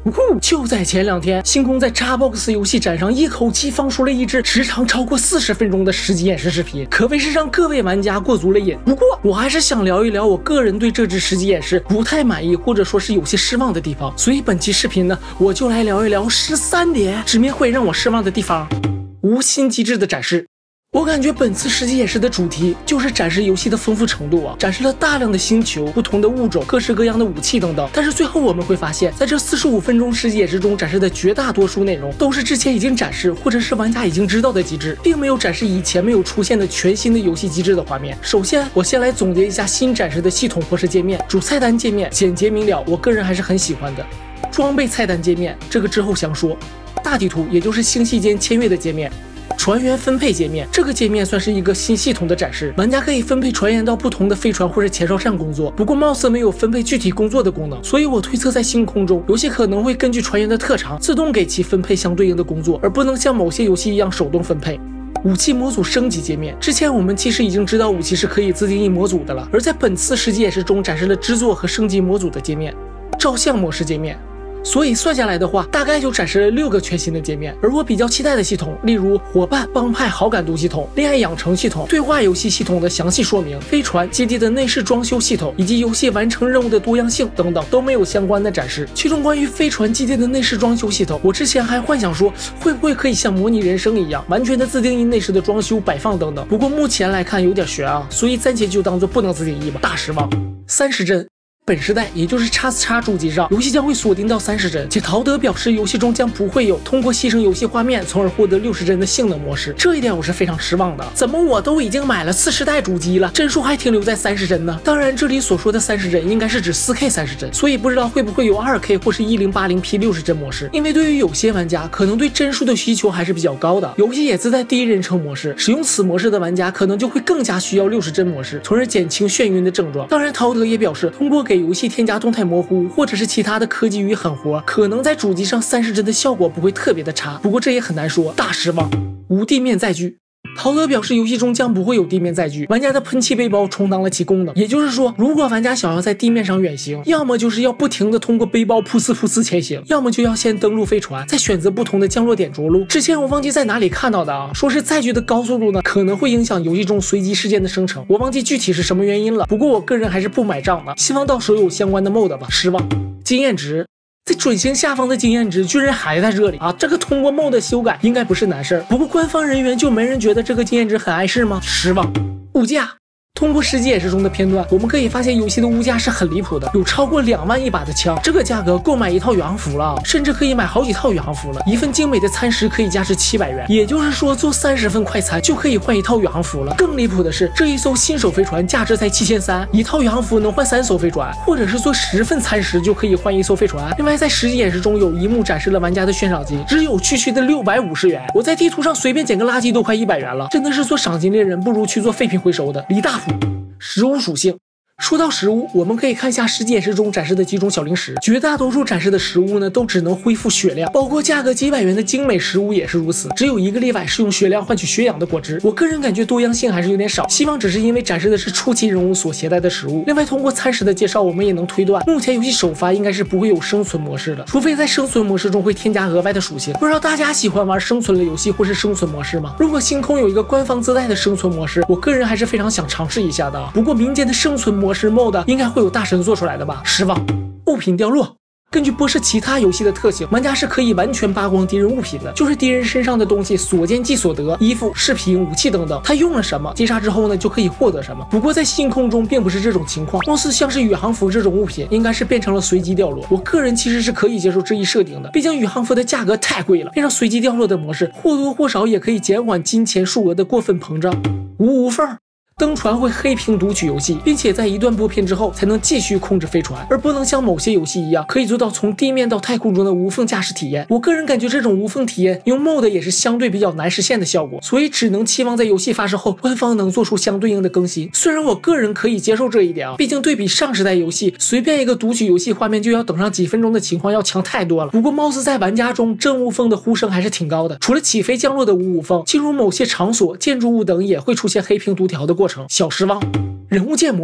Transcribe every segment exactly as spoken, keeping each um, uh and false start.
呜呼！就在前两天，星空在 Xbox 游戏展上一口气放出了一支时长超过四十分钟的实际演示视频，可谓是让各位玩家过足了瘾。不过，我还是想聊一聊我个人对这支实际演示不太满意，或者说是有些失望的地方。所以本期视频呢，我就来聊一聊十三点直面会让我失望的地方。无新机制的展示。我感觉本次实际演示的主题就是展示游戏的丰富程度啊，展示了大量的星球、不同的物种、各式各样的武器等等。但是最后我们会发现，在这四十五分钟实际演示中展示的绝大多数内容都是之前已经展示或者是玩家已经知道的机制，并没有展示以前没有出现的全新的游戏机制的画面。首先，我先来总结一下新展示的系统或是界面。主菜单界面简洁明了，我个人还是很喜欢的。装备菜单界面，这个之后详说。大地图，也就是星系间签约的界面。船员分配界面，这个界面算是一个新系统的展示，玩家可以分配船员到不同的飞船或者前哨站工作。不过貌似没有分配具体工作的功能，所以我推测在星空中，游戏可能会根据船员的特长自动给其分配相对应的工作，而不能像某些游戏一样手动分配。武器模组升级界面，之前我们其实已经知道武器是可以自定义模组的了，而在本次实际演示中展示了制作和升级模组的界面。照相模式界面。所以算下来的话，大概就展示了六个全新的界面。而我比较期待的系统，例如伙伴、帮派、好感度系统、恋爱养成系统、对话游戏系统的详细说明、飞船基地的内饰装修系统，以及游戏完成任务的多样性等等，都没有相关的展示。其中关于飞船基地的内饰装修系统，我之前还幻想说会不会可以像模拟人生一样，完全的自定义内饰的装修、摆放等等。不过目前来看有点悬啊，所以暂且就当做不能自定义吧。大失望。三十帧。本时代，也就是 X S X 主机上，游戏将会锁定到三十帧，且陶德表示游戏中将不会有通过牺牲游戏画面从而获得六十帧的性能模式。这一点我是非常失望的。怎么我都已经买了次世代主机了，帧数还停留在三十帧呢？当然，这里所说的三十帧应该是指 四K 三十帧，所以不知道会不会有 二K 或是一零八零 P 六十帧模式。因为对于有些玩家，可能对帧数的需求还是比较高的。游戏也自带第一人称模式，使用此模式的玩家可能就会更加需要六十帧模式，从而减轻眩晕的症状。当然，陶德也表示，通过给游戏添加动态模糊或者是其他的科技与狠活，可能在主机上三十帧的效果不会特别的差。不过这也很难说，大失望。无地面载具。陶德表示，游戏中将不会有地面载具，玩家的喷气背包充当了其功能。也就是说，如果玩家想要在地面上远行，要么就是要不停的通过背包噗呲噗呲前行，要么就要先登陆飞船，再选择不同的降落点着陆。之前我忘记在哪里看到的啊，说是载具的高速度呢，可能会影响游戏中随机事件的生成，我忘记具体是什么原因了。不过我个人还是不买账的，希望到时候有相关的 mod 吧。失望。经验值。在准星下方的经验值居然还在这里啊！这个通过 mod 修改应该不是难事儿。不过官方人员就没人觉得这个经验值很碍事吗？失望。物价。通过实际演示中的片段，我们可以发现游戏的物价是很离谱的，有超过两万一把的枪，这个价格购买一套宇航服了，甚至可以买好几套宇航服了。一份精美的餐食可以价值七百元，也就是说做三十份快餐就可以换一套宇航服了。更离谱的是，这一艘新手飞船价值才七千三，一套宇航服能换三艘飞船，或者是做十份餐食就可以换一艘飞船。另外，在实际演示中有一幕展示了玩家的悬赏金，只有区区的六百五十元，我在地图上随便捡个垃圾都快一百元了，真的是做赏金猎人不如去做废品回收的。李大夫。食物属性。说到食物，我们可以看一下实际演示中展示的几种小零食。绝大多数展示的食物呢，都只能恢复血量，包括价格几百元的精美食物也是如此。只有一个例外是用血量换取血氧的果汁。我个人感觉多样性还是有点少，希望只是因为展示的是初期人物所携带的食物。另外，通过餐食的介绍，我们也能推断，目前游戏首发应该是不会有生存模式的，除非在生存模式中会添加额外的属性。不知道大家喜欢玩生存类游戏或是生存模式吗？如果星空有一个官方自带的生存模式，我个人还是非常想尝试一下的。不过民间的生存模式 mod 应该会有大神做出来的吧？失望。物品掉落。根据波士其他游戏的特性，玩家是可以完全扒光敌人物品的，就是敌人身上的东西所见即所得，衣服、饰品、武器等等，他用了什么，击杀之后呢就可以获得什么。不过在星空中并不是这种情况，貌似像是宇航服这种物品应该是变成了随机掉落。我个人其实是可以接受这一设定的，毕竟宇航服的价格太贵了，变成随机掉落的模式，或多或少也可以减缓金钱数额的过分膨胀。无无缝。登船会黑屏读取游戏，并且在一段播片之后才能继续控制飞船，而不能像某些游戏一样可以做到从地面到太空中的无缝驾驶体验。我个人感觉这种无缝体验用 mod 也是相对比较难实现的效果，所以只能期望在游戏发售后官方能做出相对应的更新。虽然我个人可以接受这一点啊，毕竟对比上时代游戏随便一个读取游戏画面就要等上几分钟的情况要强太多了。不过貌似在玩家中真无缝的呼声还是挺高的，除了起飞降落的无无缝，进入某些场所、建筑物等也会出现黑屏读条的过程，小失望。人物建模。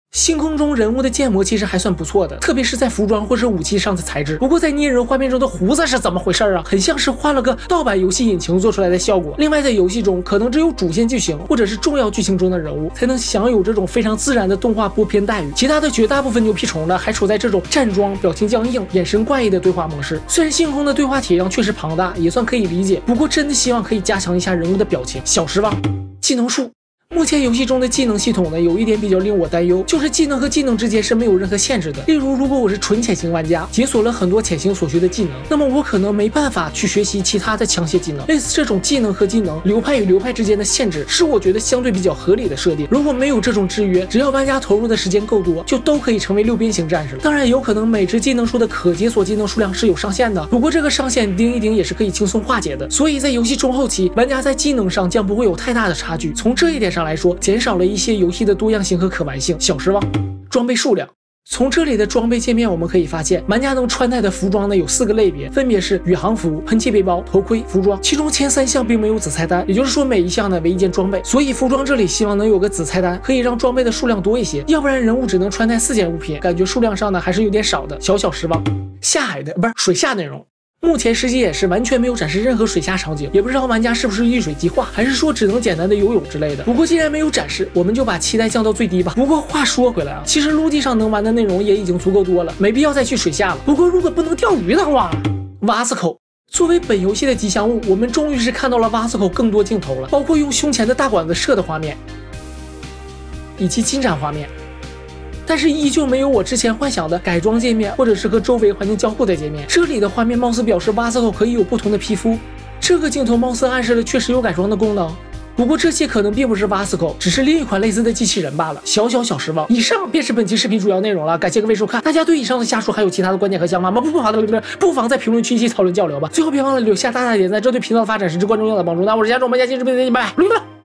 星空中人物的建模其实还算不错的，特别是在服装或者武器上的材质。不过在捏人画面中的胡子是怎么回事啊？很像是换了个盗版游戏引擎做出来的效果。另外，在游戏中可能只有主线剧情或者是重要剧情中的人物才能享有这种非常自然的动画播片待遇，其他的绝大部分牛皮虫呢还处在这种站桩、表情僵硬、眼神怪异的对话模式。虽然星空的对话体量确实庞大，也算可以理解，不过真的希望可以加强一下人物的表情，小失望。技能树。目前游戏中的技能系统呢，有一点比较令我担忧，就是技能和技能之间是没有任何限制的。例如，如果我是纯潜行玩家，解锁了很多潜行所需的技能，那么我可能没办法去学习其他的枪械技能。类似这种技能和技能、流派与流派之间的限制，是我觉得相对比较合理的设定。如果没有这种制约，只要玩家投入的时间够多，就都可以成为六边形战士了。当然，有可能每只技能树的可解锁技能数量是有上限的，不过这个上限盯一盯也是可以轻松化解的。所以在游戏中后期，玩家在技能上将不会有太大的差距。从这一点上来说，减少了一些游戏的多样性和可玩性，小失望。装备数量。从这里的装备界面我们可以发现，玩家能穿戴的服装呢有四个类别，分别是宇航服、喷气背包、头盔、服装。其中前三项并没有子菜单，也就是说每一项呢为一件装备。所以服装这里希望能有个子菜单，可以让装备的数量多一些，要不然人物只能穿戴四件物品，感觉数量上呢还是有点少的，小小失望。下海的不是水下内容。目前实际演示完全没有展示任何水下场景，也不知道玩家是不是遇水即化，还是说只能简单的游泳之类的。不过既然没有展示，我们就把期待降到最低吧。不过话说回来啊，其实陆地上能玩的内容也已经足够多了，没必要再去水下了。不过如果不能钓鱼的话，瓦斯口作为本游戏的吉祥物，我们终于是看到了瓦斯口更多镜头了，包括用胸前的大管子射的画面，以及金盏画面。但是依旧没有我之前幻想的改装界面，或者是和周围环境交互的界面。这里的画面貌似表示瓦斯口可以有不同的皮肤，这个镜头貌似暗示了确实有改装的功能。不过这些可能并不是瓦斯口，只是另一款类似的机器人罢了，小小小失望。以上便是本期视频主要内容了，感谢各位收看。大家对以上的瞎说还有其他的观点和想法吗？不不好的，不妨在评论区一起讨论交流吧。最后别忘了留下大大点赞，这对频道的发展是至关重要的帮助。那我是家中，我们下期视频再见，拜拜。